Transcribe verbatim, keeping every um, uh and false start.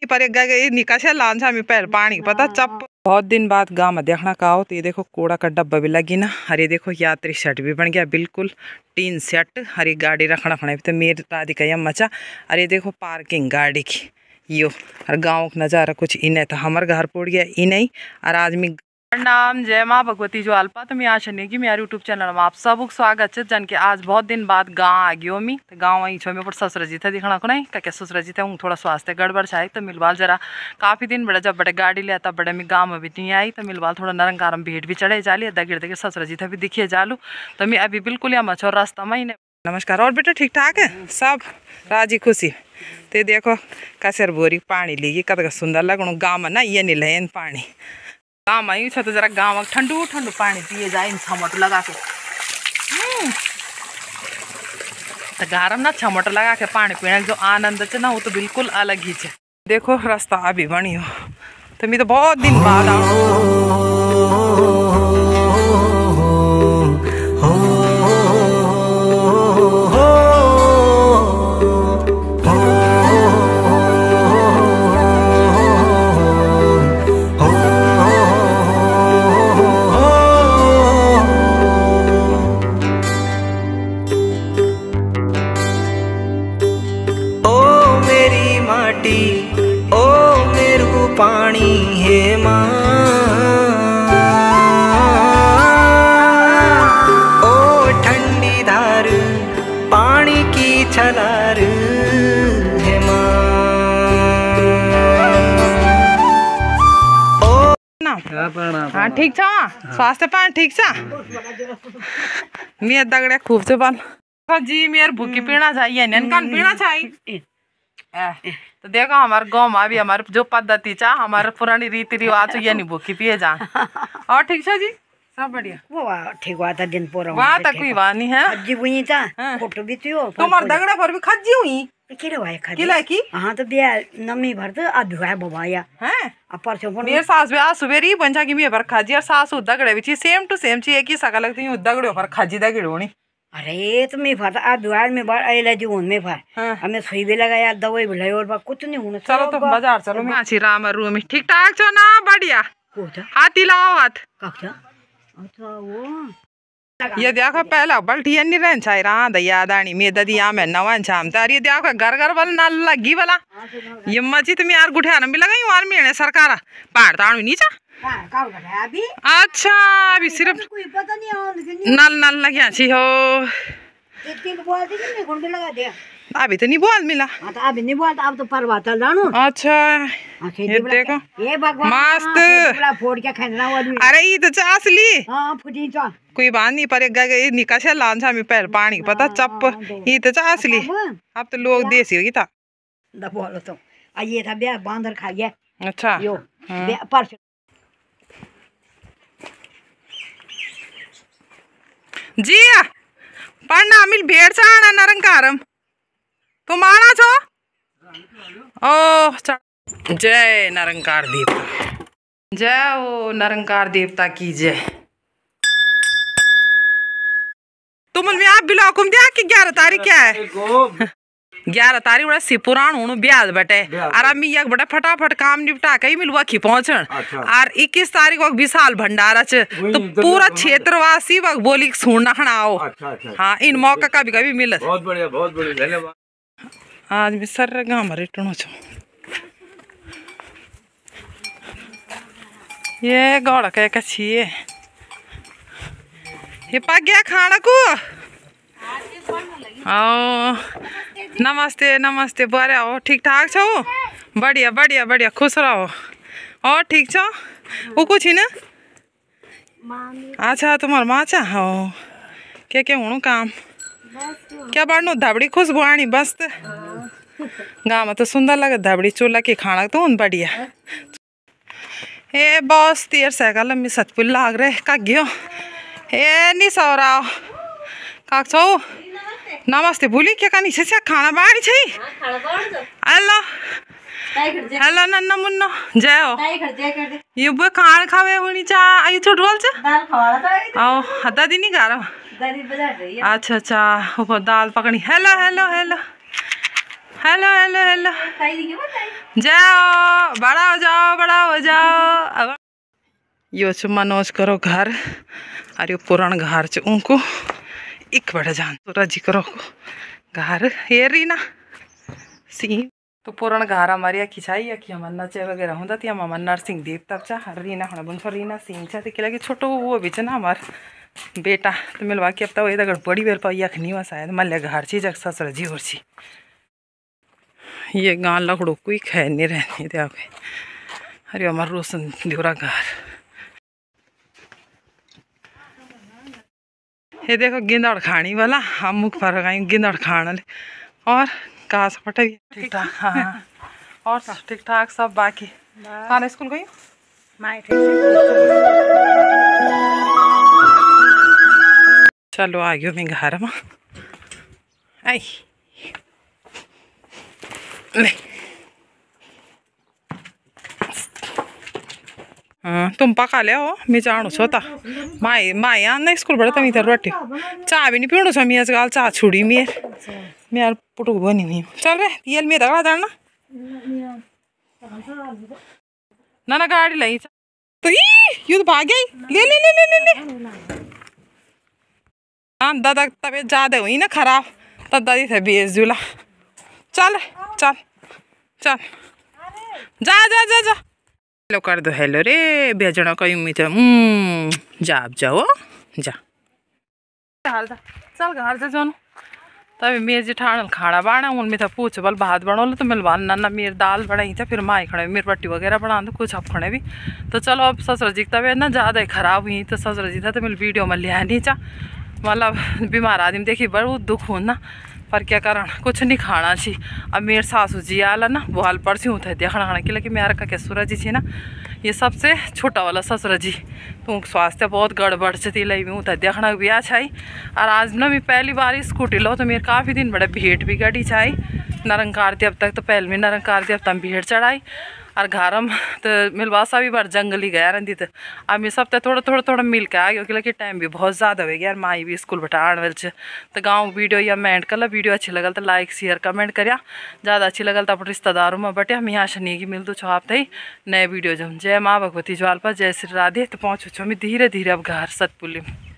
पर एक गए निकासे लान छा पैर पानी पता चप। बहुत दिन बाद गाँव में देखना का हो तो ये देखो कूड़ा का डब्बा भी लगी ना। अरे देखो यात्री सेट भी बन गया बिल्कुल टीन सेट। हरी गाड़ी रखना खड़ा तो मेरी राधिका यम मचा। अरे देखो पार्किंग गाड़ी की यो और गाँव का नज़ारा कुछ इन्हें था हमारे घर पड़ गया इन्हें। और आज मैं प्रणाम जय माँ भगवती जो अल्पा तो मैं आशा नहीं कि मेरे यूट्यूब चैनल में आप सबको स्वागत है। जन के आज बहुत दिन बाद गाँव आ गयो मी तो गाँव आई छो मैं ससुर जी थे दिखना को नहीं क्या ससुर जी थे हूँ थोड़ा स्वास्थ्य गड़बड़ छाई तो मिलवाल जरा काफ़ी दिन बड़े जब बड़े गाड़ी लिया तब बड़े मैं गाँव में भी नहीं आई तो मिलवाल थोड़ा नरंकारम भेंट भी चढ़े जाली दगिड़ दगिड़ ससुर जी थे भी दिखिए जालू तो मैं अभी बिल्कुल यहाँ मछो रास्ता में ही नमस्कार। और बेटा ठीक ठाक है सब राजी खुशी तो देखो कसर बोरी पानी लीगी कत सुंदर लगणु गाँव में ना ये नहीं लेन पानी गाँव में ही तो जरा गाँव में ठंडू ठंडू पानी पिए जाए इन छमट लगा के तो गारम ना छमट लगा के पानी पीने जो आनंद है ना वो तो बिल्कुल अलग ही है। देखो रास्ता अभी बनी हो तो मैं तो बहुत दिन बाद आऊँ। पानी है माँ ओ ठंडी धार पानी की छलार है माँ ओ हाँ ठीक छा स्वास्थ्य पान ठीक छा मैं दगड़े खूब से बाल जी मेरे भूखी पीना चाहिए ननकान पीना चाहिए। तो देखो हमारे गाँव में भी हमारे जो पद्धति चा हमारे पुरानी रीति रिवाज ये नहीं भूखी पिए जा। और ठीक है जी सब बढ़िया वो ठीक हुआ था दिन पूरा वहाँ तक कोई बात नहीं है खज्जी हुई था फोटो भी थी वो तुम्हारे दगड़े पर भी खज्जी हुई किले भाई खज्जी किले की हाँ तो बिया नमी भर तो अब हुआ बबाया हैं परसों मेरे सास भी आज सुबह बंचा की मैं पर खज्जी और सास दगड़े भी सेम टू सेम चाहिए की सका लगती हूँ दगड़े पर खज्जी दगड़ होनी। अरे तो मैं फटा आज दुआर में बार आइला जी उनमें फर हाँ। हमें सुई भी लगाया दवाई भी लाई और बा कुछ नहीं होना। चलो तो बाजार चलो मैं अच्छी राम रूम ठीक ठाक छो ना बढ़िया हाथी लाओ हाथ अच्छा वो ये देखो पहला बल्टी नहीं रहन छाई रहा दया दानी में ददी आ में नवन छाम तार ये देखो घर घर वाला नाल लगी वाला ये मजी तुम यार गुठियान भी लगाई और में सरकार पहाड़ ताणु नीचा अभी अच्छा अभी सिर्फ नल नल लगे छी हो अभी तो नहीं बोल मिला अभी नहीं बोल अब तो परवा चल जानो। अच्छा ये देखो ये भगवान मस्त फोड़ के खाना अरे ये तो असली हां फुटी चा कोई बात नहीं पर गए निकासे लान छा में पैर पानी पता चप ये तो असली अब तो लोग देसी होगी था बोलो तो ये था बे बांदर खा गया। अच्छा यो पर जी पढ़ना मिल भेड़ चाणा नरंकारम तुम आना छो ओ जय नरंकार देवता जय ओ नरंकार देवता की जय। तुम में आप बिलाकुम दिया कि ग्यारह तारीख क्या है ग्यारह तारीख बड़ा सी पुराण हूँ ब्याज बटे और अब मैं बड़ा फटाफट काम निपटा के मिलवा की पहुंचन और इक्कीस तारीख वक्त विशाल भंडारा च तो पूरा क्षेत्रवासी वक्त बोली सुनना खड़ा आओ। हाँ इन मौका कभी कभी मिलत बहुत बढ़िया बहुत बढ़िया धन्यवाद। आज मैं सर गाँव में रिटर्न छो ये गौड़ के कछिए ये पक गया खाना को ओ नमस्ते नमस्ते बड़े हो ठीक ठाक छो बढ़िया बढ़िया बढ़िया खुश रहो और ठीक छो वो कुछ ही ना अच्छा तुम्हारा माचा हो क्या क्या हूँ काम क्या बढ़नु धबड़ी खुशबू आनी बस गाँव में तो सुंदर लगे धबड़ी चूल्हा की खाना तो उन बढ़िया ए बस तेर साइकिल लम्बी सतपुल लाग रहे का गयो ए नहीं सौ रहा काक छो नमस्ते भूली क्या कहानी से खाना बाड़ी छै हेलो हेलो नन्ना मुन्ना जय हो ये वो खाना खावे होनी चा आई छोट बोल चा दाल खवाड़ा आओ हदा दिन नहीं गा रहा दादी बाजार रही है अच्छा अच्छा वो दाल पकड़ी hello hello hello hello hello hello, जाओ बड़ा हो जाओ बड़ा हो जाओ। अब यो छु मनोज करो घर और यो पुरान घर च उनको एक बड़ा जान सूरज जी करो घर ये रीना सी तो पुरान घर हमारी या खिंचाई या कि हमार नचे वगैरह होता थी हमार नरसिंह देव तब चा रीना हमारा बुन रीना सिंह चा तो लगे छोटो वो भी ना हमार बेटा तो मिलवा के अब तक वही तक बड़ी बेर पाई यखनी हुआ शायद मल्ले घर चीज ससुर जी और ची ये गाँव लकड़ों कोई खैर नहीं रहनी थे आगे। अरे हमार रोशन देवरा घर ये देखो गिंदड़ खानी वाला हम मुख पर गई गिंदड़ खाने और कहाँ से फटे ठीक ठाक। हाँ और ठीक ठाक सब बाकी खाना स्कूल गई चलो आ गयो मैं घर में आई ले हाँ तुम पका ले हो मैं जाणु छो ता माई माई आना स्कूल बड़ा तमी इधर रोटी चाह भी नहीं पीणु छो मैं आजकल चाह छुड़ी मैं मैं यार पुटुक बनी हुई चल रे तेल में दगड़ा दाना ना ना गाड़ी लाई तो यू तो भाग गई ले ले ले ले ले ले हाँ दादा तबीयत ज्यादा हुई ना खराब तब दादी से भेज दूला चल चल चल जा जा जा जा हेलो कर दो हेलो रे भेजना कहीं उम्मीद है जा अब जाओ जा चल घर से जानो तभी मेरे जेठान खाना बाना उन में था पूछ बल भात बनो तो मिलवा ना मेरी दाल बनाई था फिर माई खड़े मेरी पट्टी वगैरह बना दो कुछ अब खड़े भी तो चलो अब ससुर जी की तबीयत ना ज़्यादा ही खराब हुई तो ससुर जी था तो मेरी वीडियो में लिया नहीं चा मतलब बीमार आदमी देखी बड़ा दुख हो ना पर क्या कारण कुछ नहीं खाना छी अब मेरे सासू जी आला ना बुहाल पड़सी हूँ थे देखना खाना के लगे मेरा का ससुर जी थी ना ये सबसे छोटा वाला ससुर जी तो स्वास्थ्य बहुत गड़बड़ से थी लई में उतर देखना भी आ छाई और आज ना मैं पहली बार स्कूटी लो तो मेरे काफ़ी दिन बड़े भेंट भी गड़ी छाई नरंकार दी अब तक तो पहले में नरंकार दी अब तक भेंट चढ़ाई और घरम तो मिलवासा भी बार जंगली गया रही तो अब मैं सब थोड़ा थोड़ा थोड़ा मिल के आ गया क्योंकि टाइम भी बहुत ज़्यादा हो गया यार माई भी स्कूल बटा आने वाले तो गाँव वीडियो या मेंट कर वीडियो अच्छी लगल तो लाइक शेयर कमेंट करिया ज़्यादा अच्छी लगल तो अपने रिश्तेदारों में बटे हम यहाँ शनि की मिल दो छो आप थी नए वीडियो जम जय माँ भगवती ज्वाल पर जय श्री राधे तो पहुँचो छो मैं धीरे धीरे अब घर सतपुली में।